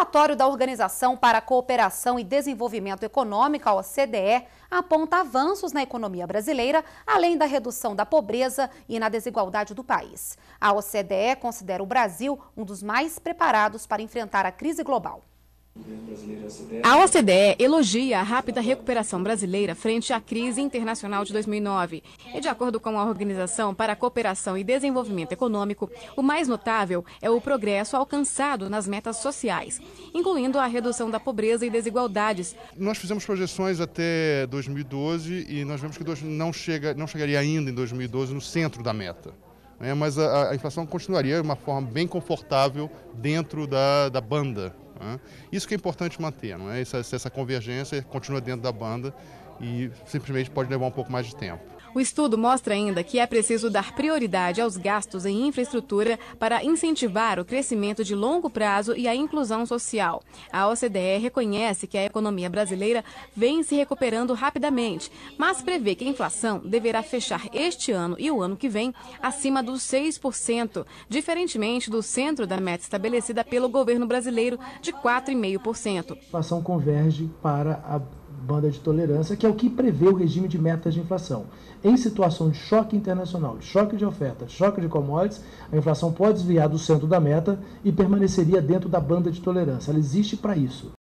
relatório da Organização para a Cooperação e Desenvolvimento Econômico, a OCDE, aponta avanços na economia brasileira, além da redução da pobreza e na desigualdade do país. A OCDE considera o Brasil um dos mais preparados para enfrentar a crise global. A OCDE elogia a rápida recuperação brasileira frente à crise internacional de 2009. E, de acordo com a Organização para a Cooperação e Desenvolvimento Econômico, o mais notável é o progresso alcançado nas metas sociais, incluindo a redução da pobreza e desigualdades. Nós fizemos projeções até 2012 e nós vemos que não chegaria ainda em 2012 no centro da meta. Mas a inflação continuaria de uma forma bem confortável dentro da banda. Isso que é importante manter, não é? Essa convergência continua dentro da banda e simplesmente pode levar um pouco mais de tempo. O estudo mostra ainda que é preciso dar prioridade aos gastos em infraestrutura para incentivar o crescimento de longo prazo e a inclusão social. A OCDE reconhece que a economia brasileira vem se recuperando rapidamente, mas prevê que a inflação deverá fechar este ano e o ano que vem acima dos 6%, diferentemente do centro da meta estabelecida pelo governo brasileiro de 4,5%. A inflação converge para a banda de tolerância, que é o que prevê o regime de metas de inflação. Em situação de choque internacional, de choque de oferta, choque de commodities, a inflação pode desviar do centro da meta e permaneceria dentro da banda de tolerância. Ela existe para isso.